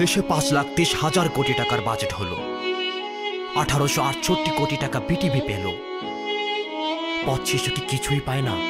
দেশে 5,30,000 কোটি টাকার বাজেট হলো। 1868 কোটি টাকা বিটিভি পেল। পথ শিশু কি কিছুই পায় না?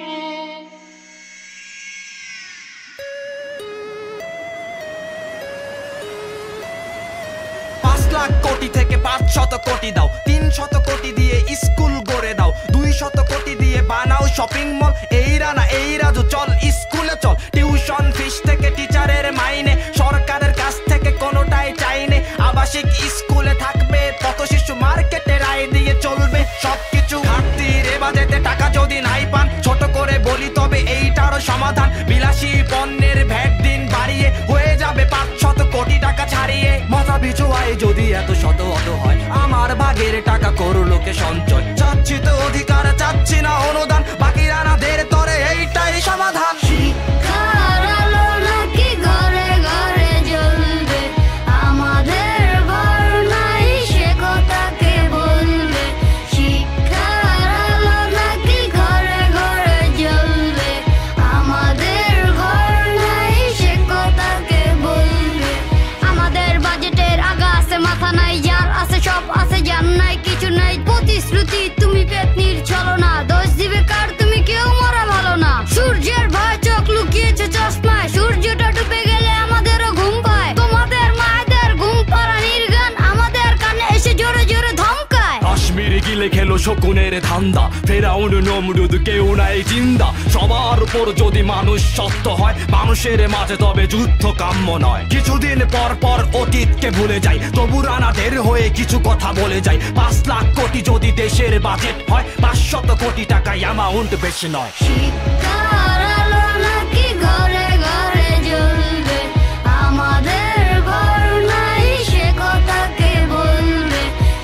কোটি থেকে 500 কোটি দাও, 300 কোটি দিয়ে স্কুল গড়ে দাও, 200 কোটি দিয়ে বানাও শপিং মল। এই রানা এই রাজু চল স্কুলে চল, টিউশন ফিস থেকে টিচারের মাইনে, সরকারের কাছ থেকে কোনোটাই চাইনে। আবাসিক স্কুলে থাকবে পথ শিশু, মার্কেটে রায় দিয়ে চলবে সবকিছু। ঘাটতির এ বাজেটে টাকা যদি নাই পান, ছোট করে বলি তবে এইটারও সমাধান। বিলাসী পণ্যের ভ্যাট দিন বাড়িয়ে হয়ে যাবে 500 কোটি টাকা ছাড়িয়ে। মজা বিচু আয় যদি এত শত অত হয়, আমার ভাগের টাকা করলো কে সঞ্চয়। চাচ্ছি তো অধিকার, চাচ্ছি না অনুদান, বাকি রানাদের তরে এইটাই সমাধান। শিক্ষার আলো নাকি ঘরে ঘরে জ্বলবে, আমাদের ঘর নাই সে কথা কে বলবে। শিক্ষার আলো নাকি ঘরে ঘরে জ্বলবে, আমাদের ঘর নাই সে কথা কে বলবে। আমাদের বাজেটের আগা আছে মাথা নাই, যার আছে সব আছে, যার নাই কিছু নাই। প্রতিশ্রুতি তুমি পেতনির ছলনা, দোষ দিবে কার তুমি কেউ মরা ভালো না। সূর্যের ভয় চোখ লুকিয়েছে চশমায়, সূর্যটা ডুবে গেলে আমাদেরও ঘুম পায়। তোমাদের মায়েদের ঘুম পাড়ানির গান আমাদের কানে এসে জোরে জোরে ধমকায়। কাশ্মীর গিলে খেলো শকুনের ধান্দা, ফেরাউন নমরুদ কেউ নাই জিন্দা। সবার উপর যদি মানুষ সত্য হয়, মানুষের মাঝে তবে যুদ্ধ কাম্য নয়। কিছুদিন পর পর অতীতকে ভুলে যাই, তবু রানাদের হয়ে কিছু কথা বলে যাই। 5 লাখ কোটি যদি দেশের বাজেট হয়, 500 কোটি টাকা অ্যামাউন্ট বেশি নয়। শিক্ষার আলো নাকি ঘরে ঘরে জ্বলবে, আমাদের ঘর নাই সে কথা কে বলবে।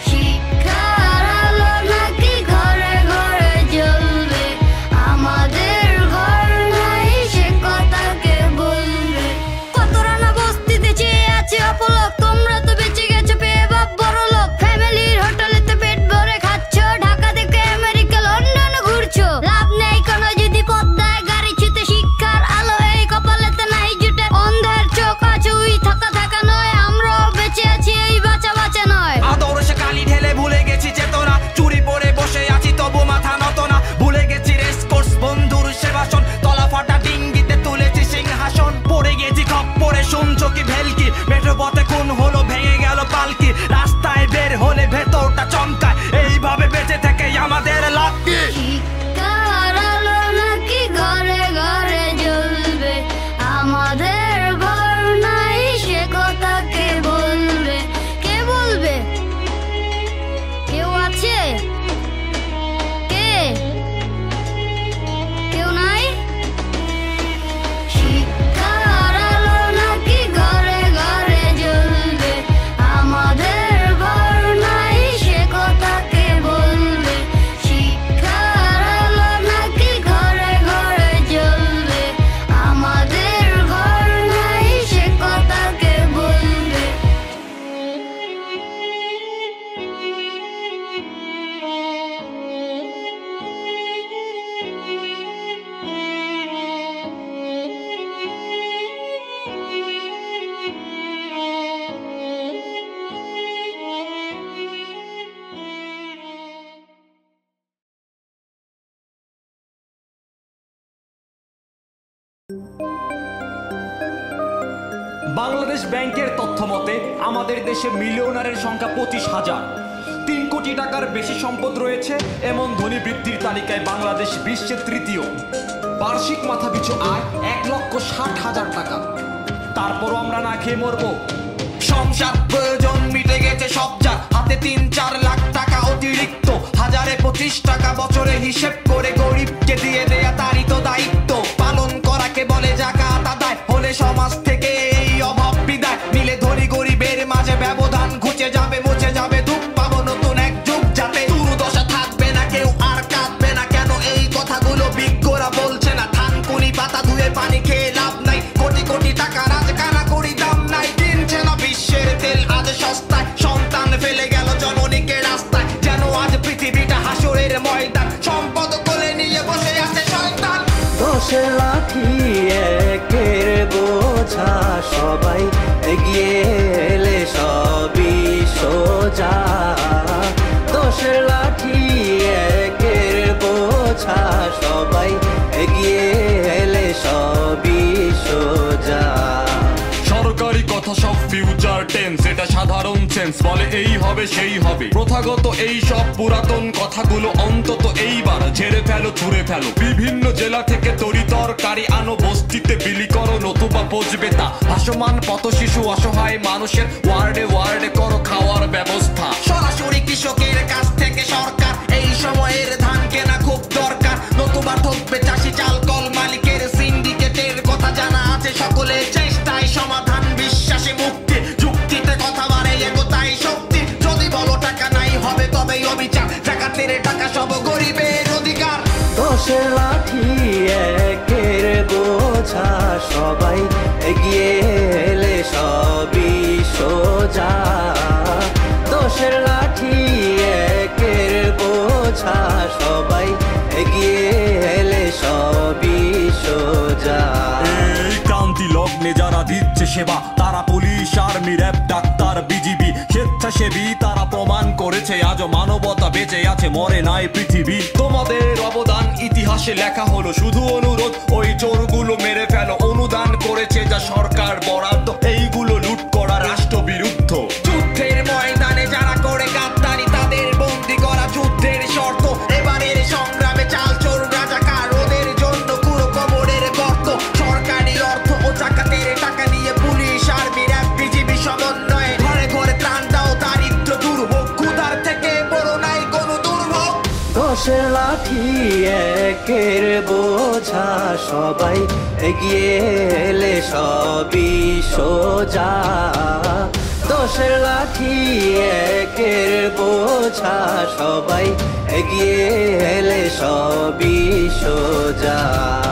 শিক্ষার আলো নাকি ঘরে ঘরে জ্বলবে, আমাদের ঘর নাই সে কথা কে বলবে। কত রানা বস্তিতে চেয়ে আছে অপলক, তোমরা তো বেঁচে গেছো পেয়ে বাপ বড় লোক। ফ্যামিলির হোটেলেতে পেট ভরে খাচ্ছ, ঢাকা থেকে আমেরিকা লন্ডন ঘুরছো। লাভ নেই কোনো যদি পদ্মায় গাড়ি ছুতে, শিক্ষার আলো এই কপালেতে নাই জুটে। অন্ধের চোখ আছে উই থাকা থাকা নয়, আমরাও বেঁচে আছি এই বাঁচা বাঁচা নয়। আদর্শে কালি ঢেলে ভুলে গেছি চেতনা, চুরি পরে বসে আছি তবু মাথা নত না। ভুলে গেছি রেসকোর্স বন্ধুর সেবাসন, তলা ফাটা ডিঙ্গিতে তুলেছি সিংহাসন। পড়ে গেছি খপ্পরে শুনছো কি ভেলকি, মেঠো পথে খুন হলো ভেঙে গেল পালকি। রাস্তায় বের হলে ভেতরটা চমকায়, এইভাবে বেঁচে থেকে আমাদের লাভ কি? শিক্ষার আলো নাকি ঘরে ঘরে জ্বলবে, আমাদের ঘর নাই সে কথা কে বলবে। কে বলবে? কেউ আছে? কে? কেউ নাই? শিক্ষার আলো নাকি ঘরে ঘরে জ্বলবে, আমাদের ঘর নাই সে কথা কে বলবে। শিক্ষার আলো নাকি ঘরে ঘরে জ্বলবে, আমাদের ঘর নাই সে কথা কে বলবে। বাংলাদেশ ব্যাংকের তথ্য মতে আমাদের দেশে মিলিয়নারের সংখ্যা 25,000। 3 কোটি টাকার বেশি সম্পদ রয়েছে এমন ধনী বৃদ্ধির তালিকায় বাংলাদেশ বিশ্বের তৃতীয়। বার্ষিক মাথাপিছু আয় 1,60,000 টাকা। তারপরও আমরা না খেয়ে মরবো। সংসার প্রয়োজন মিটে গেছে সব যার, হাতে 3-4 লাখ টাকা অতিরিক্ত। 1025 টাকা বছরে হিসেব করে গরিবকে দিয়ে দেয়া তারই তো দায়িত্ব। পালন করাকে বলে জাকাত আদায়, হলে সমাজ থেকে এই অভাব বিদায়। মিলে ধনী গরিবের মাঝে ব্যবধান ঘুচে যাবে, মুছে যাবে দুঃখ, পাবো নতুন এক যুগ যাতে। দুর্দশা থাকবে না, কেউ আর কাঁদবে না। কেন এই কথাগুলো বিজ্ঞরা বলছে না? থানকুনি পাতা ধুয়ে পানি খেয়ে লাভ নাই, কোটি কোটি টাকা রাজকানা করি দাম নাই। কিনছে না বিশ্বের তেল আজ সস্তায়, সন্তান ফেলে গেল জননীকে রাস্তায়। যেন আজ পৃথিবীটা হাসরের ময়দান, সম্পদ কোলে নিয়ে বসে আছে শয়তান। দশের লাঠি একের বোঝা সবাই এগিয়ে এলে সবই সোজা দোষের লাঠি একের বোঝা সবাই এগিয়ে এলে সবই সোজা সরকারি কথা সব ফিউচার টেন্স, এটা সাধারণ সেন্স, বলে এই হবে সেই হবে। প্রথাগত এই সব পুরাতন কথাগুলো অন্তত এইবার ঝেড়ে ফেলো ছুঁড়ে ফেলো। বিভিন্ন জেলা থেকে তরি তরকারি আনো, বস্তিতে বিলি করো নতুবা পচবে তা। ভাসমান পথ শিশু অসহায় মানুষের ওয়ার্ডে ওয়ার্ডে করো খাওয়ার ব্যবস্থা। সরাসরি কৃষকের কাছ থেকে সরকার এই সময়ের ধান কেনা খুব দরকার, নতুবা ঠকবে চাষি চাল কল মালিকের। সিন্ডিকেটের কথা জানা আছে সকলের, চেষ্টায় সমাধান বিশ্বাসে মুক্তি, যুক্তিতে কথা বাড়ে এগোতাই শক্তি। যদি বলো টাকা নাই হবে তবেই অবিচার, টাকাতের টাকা সব গরিবের অধিকার। দোষের লাঠি একের বোঝা সবাই এগিয়ে এলে সবই সোজা দোষের লাঠি একের বোঝা সবাই এগিয়ে এলে সবই সোজা। এই ক্রান্তি লগ্নে যারা দিচ্ছে সেবা, তারা police army RAB doctor BGB স্বেচ্ছাসেবী, তারা প্রমাণ করেছে আজও মানবতা বেঁচে আছে, মরে নাই পৃথিবী। তোমাদের অবদান ইতিহাসে লেখা হলো, শুধু অনুরোধ ওই চোরগুলো মেরে ফেলো। অনুদান করেছে যা সরকার বরাদ্দ, এইগুলো লুট করা রাষ্ট্রবিরুদ্ধ। যুদ্ধের ময়দানে যারা করে গাদ্দারি তাদের বন্দি করা যুদ্ধের শর্ত। এবারের সংগ্রামে চাল চোর রাজাকার, ওদের জন্য পুরো কোমরের গর্ত। সরকারি অর্থ ও জাকাতের টাকা নিয়ে পুলিশ আর্মি র্যাব বিজিবি সমন্বয়ে ঘরে ঘরে ত্রাণ দাও, দারিদ্র দূর হোক, ক্ষুধার থেকে বড় নাই কোনো দুর্ভোগ। দোষের লাঠি একের বোঝা সবাই এগিয়ে এলে সবই সোজা দোষের লাঠি একের বোঝা সবাই এগিয়ে এলে সবই সোজা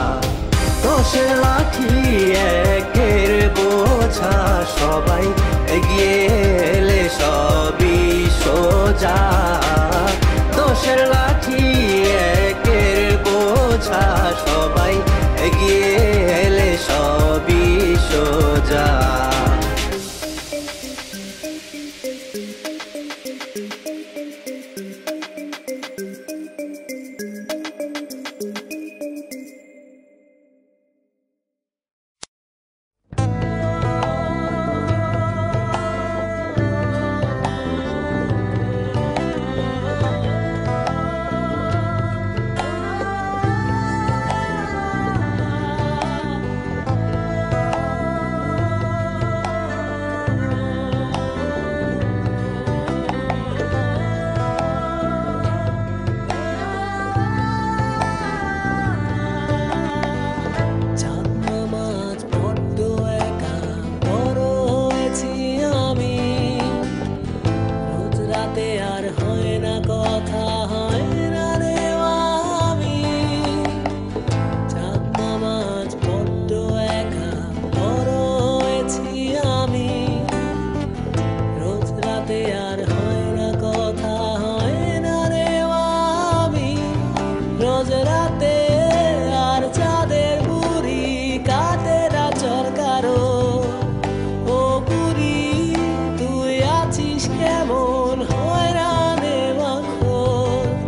দোষের লাঠি একের বোঝা সবাই এগিয়ে এলে সবই সোজা দোষের লাঠি একের বোঝা সবাই এগিয়ে এলে সবই সোজা। কেমন হয় রানে মাখো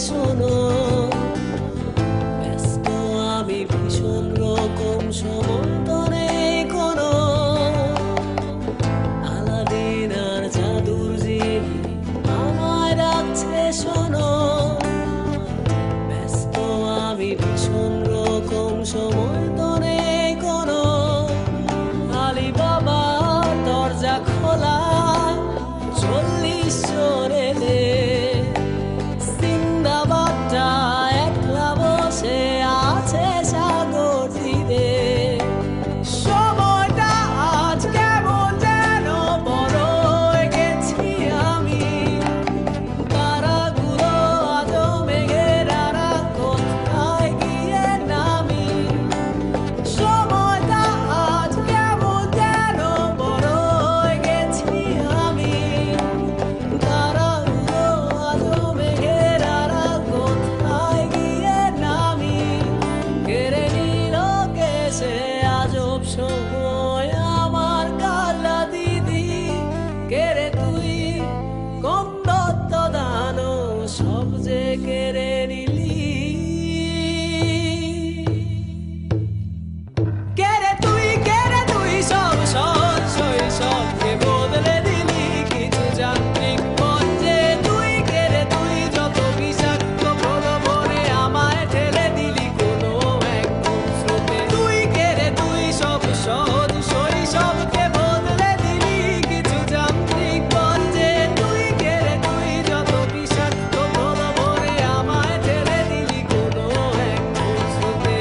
শোনো, ব্যস্ত আমি ভীষণ রকম সময় তো নেই কোনো। আলাদিন আর জাদুর জিনি আমায় রাখছে শোনো, ব্যস্ত আমি ভীষণ রকম সময় তো নেই কোনো। আলি বাবা দরজা খোলা 40 জনেতে, সিন্দাবাদটা একলা বসে আছে সাগর তীরে। সময়টা আজ কেমন যেন বড় হয়ে গেছি আমি, তারাগুলো আজও মেঘের আড়া কোথায় গিয়ে নামি। সময়টা আজ কেমন যেন বড় হয়ে গেছি আমি, তারাগুলো আজও মেঘের আড়া কোথায় গিয়ে নামি। কেড়ে নিল কেসে আজব সময় আমার কালা দিদি, কেড়ে তুই কম দত্ত দানো সব যে কেড়ে নিলি। কেড়ে তুই সব সহজ শৈশবকে বদলে দিলি কিছু যান্ত্রিক পথে। তুই কেড়ে তুই যত বিষাক্ত প্রলোভনে আমায় ঠেলে দিলি কোনো একদম স্রোতে। তুই কেড়ে তুই সব সহজ শৈশবকে বদলে দিলি কিছু যান্ত্রিক পথে। তুই কেড়ে তুই যত বিষাক্ত প্রলোভনে আমায় ঠেলে দিলি কোনো একদম স্রোতে।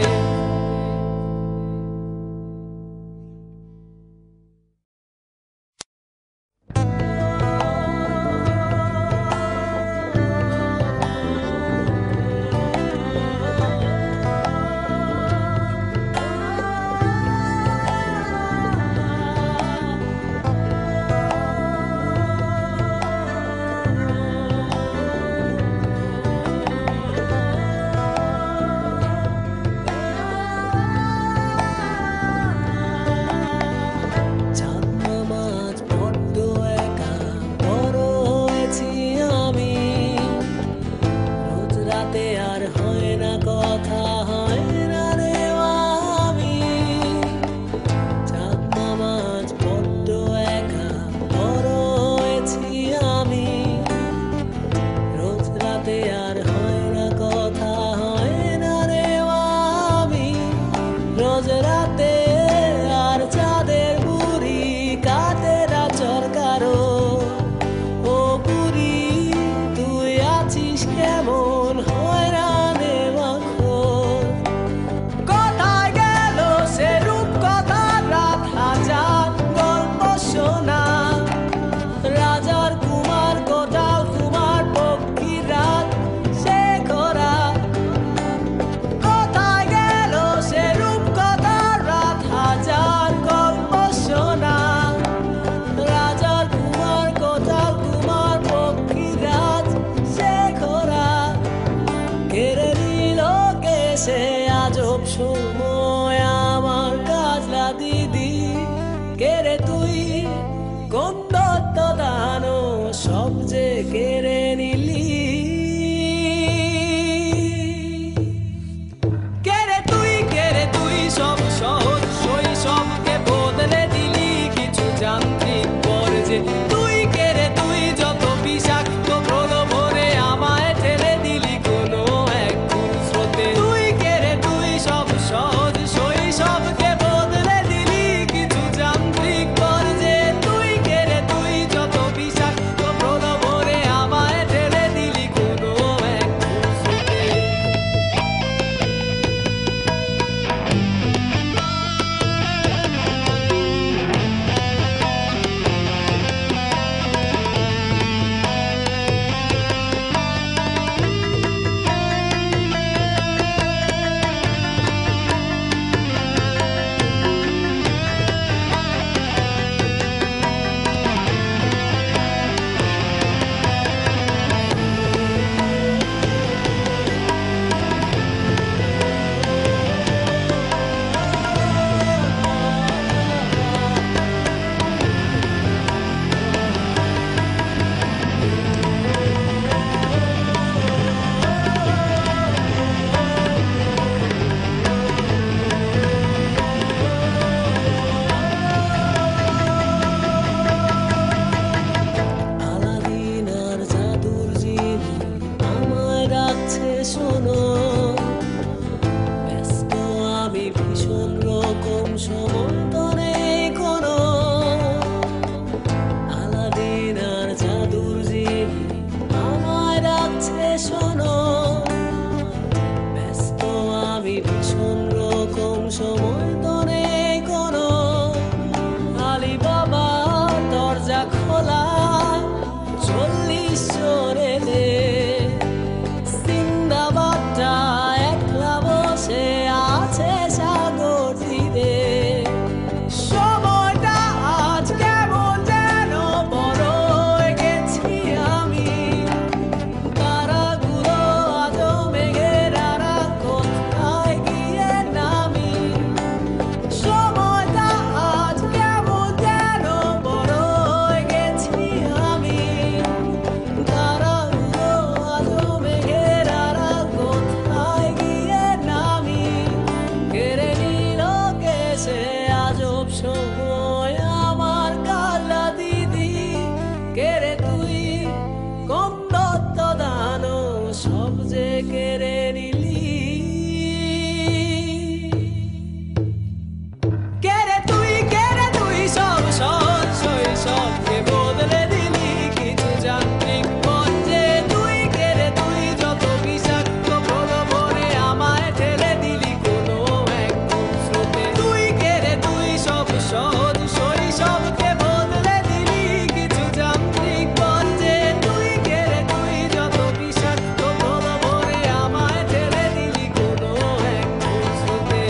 চাঁদ মামাজ বড্ড একা বড় হয়েছি আমি, রোজ রাতে আর হয় না কথা, হয় না রে আমি। চাঁদ মামাজ বড্ড একা বড় হয়েছি আমি, রোজ রাতে আর হয় না কথা, হয় না রে আমি। রোজ রাতে আর চাঁদের বুড়ি কাটে না চরকারো। ও বুড়ি তুই আছিস কেমন হয়রানে মাখন। কোথায় গেল সে রূপকথার রাত, হাজার গল্প শোনা। রাজার কুমার কোটাল কুমার পক্ষীর রাত সে খরা। কোথায় গেল সে রূপকথার রাত, হাজার গল্প শোনা। রাজার কুমার কোটাল কুমার পক্ষীর রাত সে খরা। কেড়ে নিল কেসে আজব সময় আমার কাজলা দিদি, কেড়ে তুই কোন দত্ত দানো সব যে কেড়ে নিলি। কেড়ে তুই সব সহজ শৈশবকে বদলে দিলি কিছু যান্ত্রিক পর্যায়ে। তুই কেড়ে তুই যত বিষাক্ত প্রলোভনে আমায় ঠেলে দিলি কোনো এক স্রোতে। তুই কেড়ে তুই সব সহজ শোনো, ব্যস্ত আমি ভীষণ রকম সমর্থনে কোনো আলাদিন আর জাদুর জিনি আমায় রাখছে শোনো, ব্যস্ত আমি ভীষণ রকম সমর্থনে কোনো আলী বাবা দরজা খোলা 40 চোরেলে সিন্দাবাদটা একলা বসে আছে সাগর তীরে, সময়টা আজ কেমন যেন বড় হয়ে গেছি আমি, তারাগুলো আজও মেঘের আড়া কোথায় গিয়ে নামি, সময়টা আজ কেমন যেন বড় হয়ে গেছি আমি, তারাগুলো আজও মেঘের আড়া কোথায় গিয়ে নামি, কেড়ে নিল কেসে আজব সময় আমার কালা দিদি, কেড়ে তুই কম দত্ত দানো সব যে কেড়ে নিলি, কেড়ে তুই সব শৈশবকে বদলে দিলি কিছু যান্ত্রিক মঞ্চে, তুই কেড়ে তুই যত বিষাক্ত প্রলোভনে আমায় ঠেলে দিলি কোনো এক স্রোতে, তুই কেড়ে তুই সব সহজ শৈশবকে বদলে দিলি কিছু যান্ত্রিক মঞ্চে, তুই কেড়ে তুই যত বিষাক্ত প্রলোভনে আমায় ঠেলে দিলি কোনো এক স্রোতে।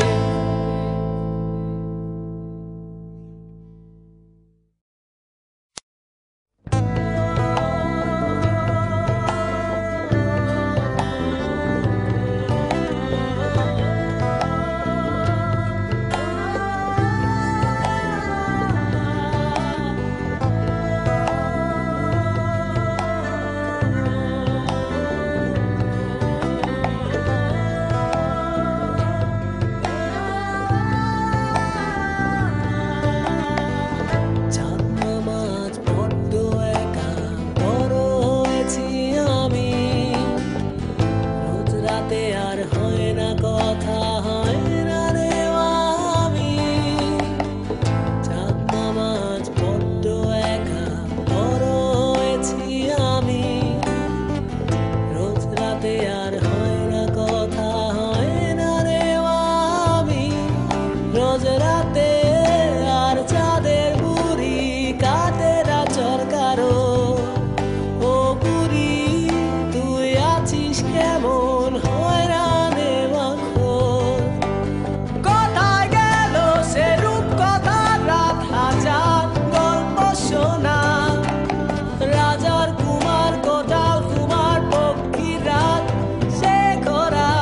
চাঁদ মাছ বড্ড একা বড় হয়েছি আমি, রোজ রাতে আর হয় না কথা হয় না রে আমি, চাঁদ মাছ বড্ড একা বড় হয়েছি আমি, রোজ রাতে আর হয় না কথা হয় না রে আমি, রোজ রাতে আর চাঁদের বুড়ি কাতেরা চরকারো, ও বুড়ি তুই আছিস কেমন হয়রানে মাখন, কোথায় গেল সে রূপকথার রাত হাজার গল্প শোনা, রাজার কুমার কোটাল কুমার পক্ষীর রাত সে খরা,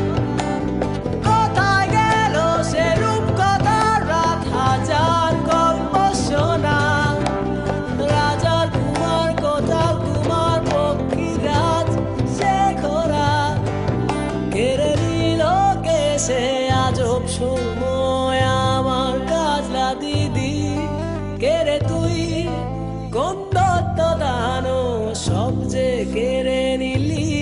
কোথায় গেল সে রূপকথার রাত হাজার গল্প শোনা, রাজার কুমার কোটাল কুমার পক্ষীর রাত সে খরা, কেড়ে নিল কেসে আজব সময় আমার কাজলা দিদি, কেড়ে তুই কোন দত্ত দানো সব যে কেড়ে নিলি।